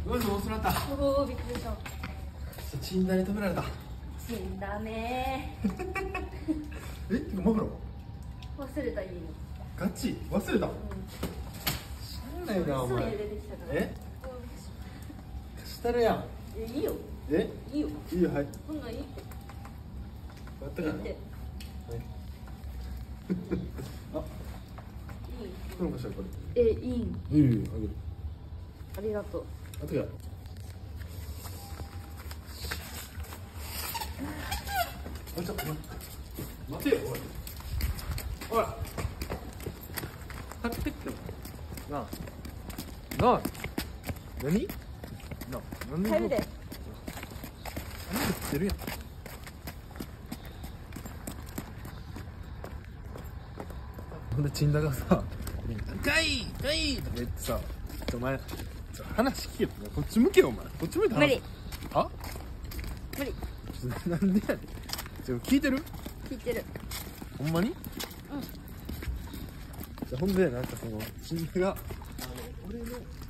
ごめん、もうそらった。 おお、びっくりした。 チンダに止められた。 死んだねえ、てかマフラー忘れた家に。 ガチ忘れた。しゃあないな、お前。え、したるやん。 いいよ。 え、 いいよ。 いいよ、はい。 そんなんいいって。 やったからな。はい。あ、これもしたこれ。 いいん。 いいよ、あげる。 ありがとう。 あ、てか。ちょっと待てよ、おい。おい。買ってってなあ。なあ。何？なあ。なんで？ 帰るで。 何言ってるやん。ほんでチンダがさ、かいかいとか言ってさ、お前話聞けよ。こっち向けよ、お前。こっち向いて話。 無理。 あ？ 無理。 なんでやねん。聞いてる？ 聞いてる。 ほんまに？ うん。 じゃほんでなんかそのチンダが俺の